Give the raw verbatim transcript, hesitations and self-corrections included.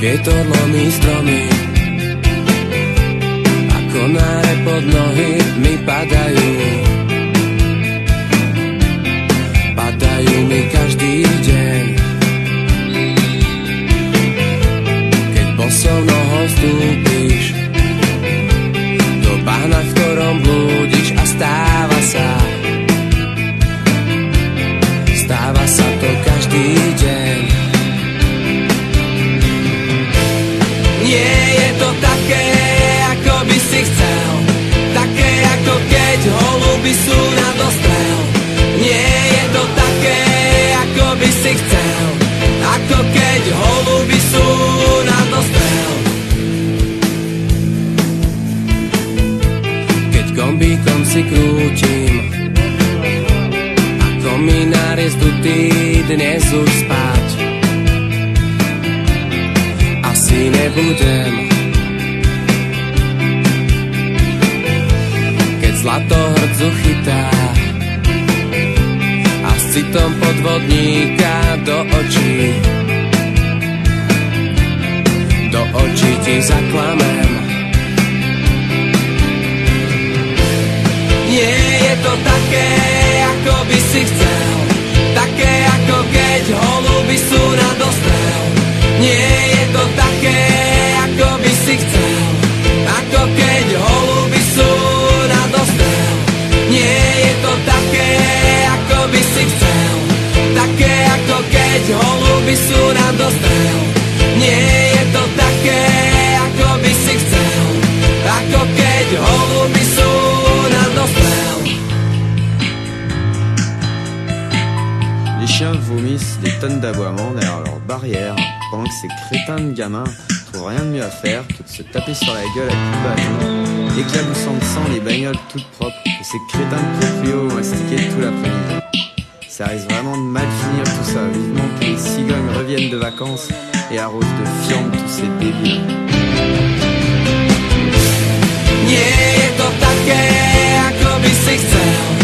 vietor lomí stromy, a konáre pod nohy mi padajú. Padajú mi každý deň, keď bosou nohou vstúpiš do bahna, v ktorom blúdiš, a stáva sa, stáva sa to každý deň. Nie je to také, ako by si chcel, také ako keď holuby sú na dostrel. Nie je to také, ako by si chcel, ako keď holuby sú na dostrel. Keď gombíkom si krútim a komínár je zdutý, dnes už spať asi nebudem. Keď zlato hrdzu chytá a s citom podvodníka do očí, do očí ti zaklamem. Nie je to také, ako by si chcel, také ako keď holuby sú na dostrel. Nie je to také, ako by si chcel, ako keď holuby sú na dostrel. Nie je to také, ako by si chcel, také ako keď holuby sú na dostrel. Nie je to také, ako by si chcel, ako keď holuby sú na dostrel. Les chiens vomissent des tonnes d'aboiements derrière leur barrière, pendant que ces crétins de gamins trouvent rien de mieux à faire que de se taper sur la gueule à coups de bâton, éclaboussant de sang les bagnoles toutes propres que ces crétins de proprios ont mastiqué tout l'après-midi. Ça risque vraiment de mal finir tout ça, vivement que les cigognes reviennent de vacances et arrosent de fientes tous ces débiles. Nie je to také, ako by si chcel,